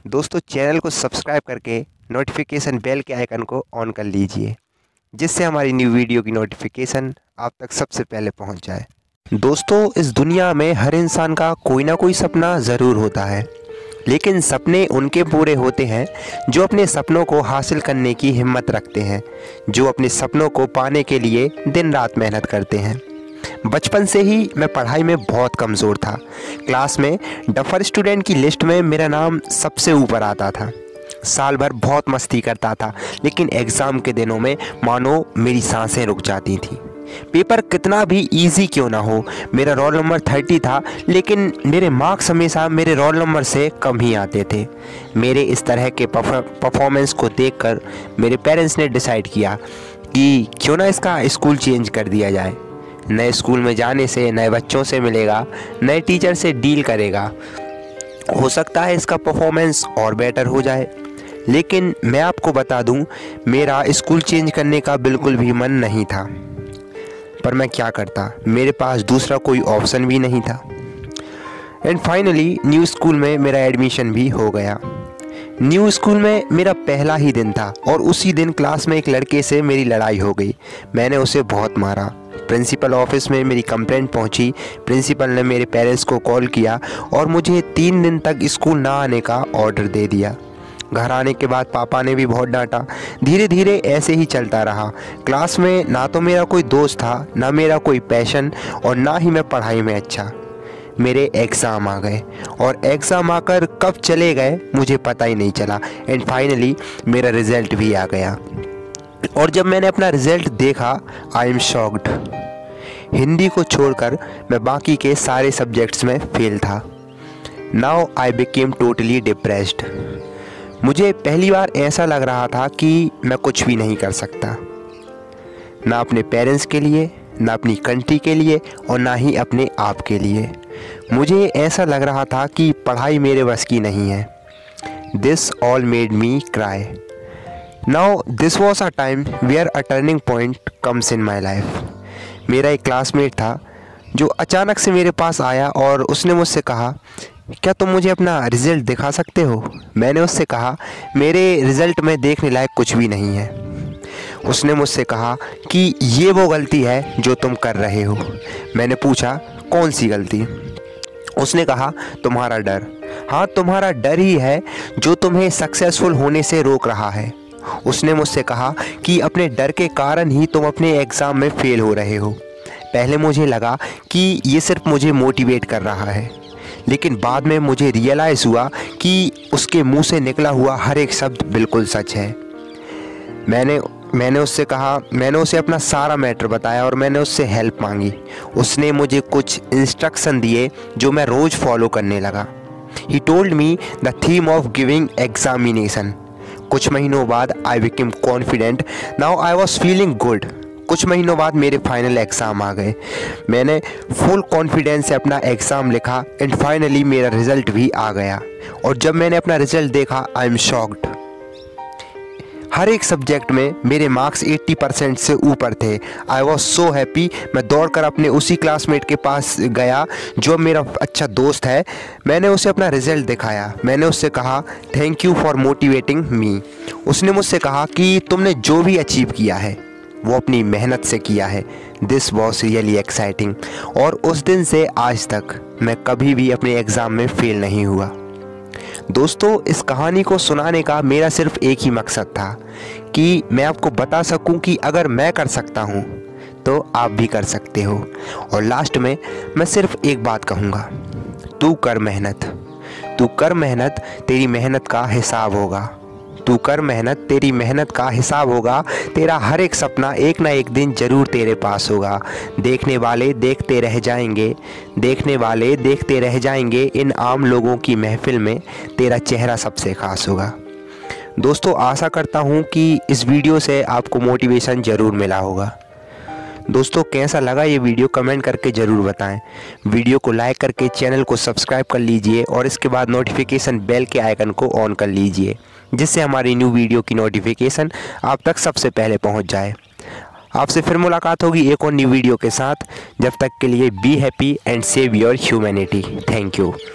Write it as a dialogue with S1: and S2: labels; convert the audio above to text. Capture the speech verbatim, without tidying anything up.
S1: दोस्तों चैनल को सब्सक्राइब करके नोटिफिकेशन बेल के आइकन को ऑन कर लीजिए, जिससे हमारी न्यू वीडियो की नोटिफिकेशन आप तक सबसे पहले पहुंच जाए। दोस्तों इस दुनिया में हर इंसान का कोई ना कोई सपना ज़रूर होता है, लेकिन सपने उनके पूरे होते हैं जो अपने सपनों को हासिल करने की हिम्मत रखते हैं, जो अपने सपनों को पाने के लिए दिन रात मेहनत करते हैं। बचपन से ही मैं पढ़ाई में बहुत कमज़ोर था। क्लास में डफर स्टूडेंट की लिस्ट में मेरा नाम सबसे ऊपर आता था। साल भर बहुत मस्ती करता था, लेकिन एग्ज़ाम के दिनों में मानो मेरी सांसें रुक जाती थीं। पेपर कितना भी इजी क्यों ना हो, मेरा रोल नंबर थर्टी था, लेकिन मेरे मार्क्स हमेशा मेरे रोल नंबर से कम ही आते थे। मेरे इस तरह के परफॉर्मेंस को देखकर मेरे पेरेंट्स ने डिसाइड किया कि क्यों ना इसका स्कूल चेंज कर दिया जाए। नए स्कूल में जाने से नए बच्चों से मिलेगा, नए टीचर से डील करेगा, हो सकता है इसका परफॉर्मेंस और बेटर हो जाए। लेकिन मैं आपको बता दूं, मेरा स्कूल चेंज करने का बिल्कुल भी मन नहीं था, पर मैं क्या करता, मेरे पास दूसरा कोई ऑप्शन भी नहीं था। एंड फाइनली न्यू स्कूल में मेरा एडमिशन भी हो गया। न्यू स्कूल में मेरा पहला ही दिन था और उसी दिन क्लास में एक लड़के से मेरी लड़ाई हो गई। मैंने उसे बहुत मारा। प्रिंसिपल ऑफिस में मेरी कंप्लेंट पहुंची। प्रिंसिपल ने मेरे पेरेंट्स को कॉल किया और मुझे तीन दिन तक स्कूल ना आने का ऑर्डर दे दिया। घर आने के बाद पापा ने भी बहुत डांटा। धीरे धीरे ऐसे ही चलता रहा। क्लास में ना तो मेरा कोई दोस्त था, ना मेरा कोई पैशन, और ना ही मैं पढ़ाई में अच्छा। मेरे एग्ज़ाम आ गए और एग्ज़ाम आकर कब चले गए मुझे पता ही नहीं चला। एंड फाइनली मेरा रिज़ल्ट भी आ गया, और जब मैंने अपना रिज़ल्ट देखा, आई एम शॉक्ड। हिंदी को छोड़कर मैं बाकी के सारे सब्जेक्ट्स में फेल था। Now I became totally depressed. मुझे पहली बार ऐसा लग रहा था कि मैं कुछ भी नहीं कर सकता, ना अपने पेरेंट्स के लिए, ना अपनी कंट्री के लिए, और ना ही अपने आप के लिए। मुझे ऐसा लग रहा था कि पढ़ाई मेरे बस की नहीं है। This all made me cry. Now this was a time where a turning point comes in my life. मेरा एक क्लासमेट था जो अचानक से मेरे पास आया और उसने मुझसे कहा, क्या तुम मुझे अपना रिज़ल्ट दिखा सकते हो? मैंने उससे कहा, मेरे रिज़ल्ट में देखने लायक कुछ भी नहीं है। उसने मुझसे कहा कि ये वो गलती है जो तुम कर रहे हो। मैंने पूछा, कौन सी गलती? उसने कहा, तुम्हारा डर। हाँ, तुम्हारा डर ही है जो तुम्हें सक्सेसफुल होने से रोक रहा है। उसने मुझसे कहा कि अपने डर के कारण ही तुम अपने एग्ज़ाम में फ़ेल हो रहे हो। पहले मुझे लगा कि ये सिर्फ मुझे मोटिवेट कर रहा है, लेकिन बाद में मुझे रियलाइज़ हुआ कि उसके मुंह से निकला हुआ हर एक शब्द बिल्कुल सच है। मैंने मैंने उससे कहा मैंने उसे अपना सारा मैटर बताया और मैंने उससे हेल्प मांगी। उसने मुझे कुछ इंस्ट्रक्शन दिए जो मैं रोज़ फॉलो करने लगा। He told me the theme of giving examination. कुछ महीनों बाद I became confident. Now I was feeling good. कुछ महीनों बाद मेरे फाइनल एग्ज़ाम आ गए। मैंने फुल कॉन्फिडेंस से अपना एग्ज़ाम लिखा एंड फाइनली मेरा रिज़ल्ट भी आ गया। और जब मैंने अपना रिज़ल्ट देखा, आई एम शॉक्ड। हर एक सब्जेक्ट में मेरे मार्क्स अस्सी परसेंट से ऊपर थे। I was so happy. मैं दौड़कर अपने उसी क्लासमेट के पास गया जो मेरा अच्छा दोस्त है। मैंने उसे अपना रिज़ल्ट दिखाया। मैंने उससे कहा, thank you for motivating me. उसने मुझसे कहा कि तुमने जो भी अचीव किया है वो अपनी मेहनत से किया है। This was really exciting. और उस दिन से आज तक मैं कभी भी अपने एग्ज़ाम में फ़ेल नहीं हुआ। दोस्तों इस कहानी को सुनाने का मेरा सिर्फ एक ही मकसद था कि मैं आपको बता सकूं कि अगर मैं कर सकता हूं तो आप भी कर सकते हो। और लास्ट में मैं सिर्फ एक बात कहूँगा, तू कर मेहनत। तू कर मेहनत, तेरी मेहनत का हिसाब होगा। तू कर मेहनत, तेरी मेहनत का हिसाब होगा। तेरा हर एक सपना एक ना एक दिन ज़रूर तेरे पास होगा। देखने वाले देखते रह जाएंगे, देखने वाले देखते रह जाएंगे। इन आम लोगों की महफिल में तेरा चेहरा सबसे खास होगा। दोस्तों आशा करता हूँ कि इस वीडियो से आपको मोटिवेशन ज़रूर मिला होगा। दोस्तों कैसा लगा ये वीडियो कमेंट करके ज़रूर बताएं। वीडियो को लाइक करके चैनल को सब्सक्राइब कर लीजिए और इसके बाद नोटिफिकेशन बेल के आइकन को ऑन कर लीजिए, जिससे हमारी न्यू वीडियो की नोटिफिकेशन आप तक सबसे पहले पहुंच जाए। आपसे फिर मुलाकात होगी एक और न्यू वीडियो के साथ। जब तक के लिए be happy and save your humanity. Thank you.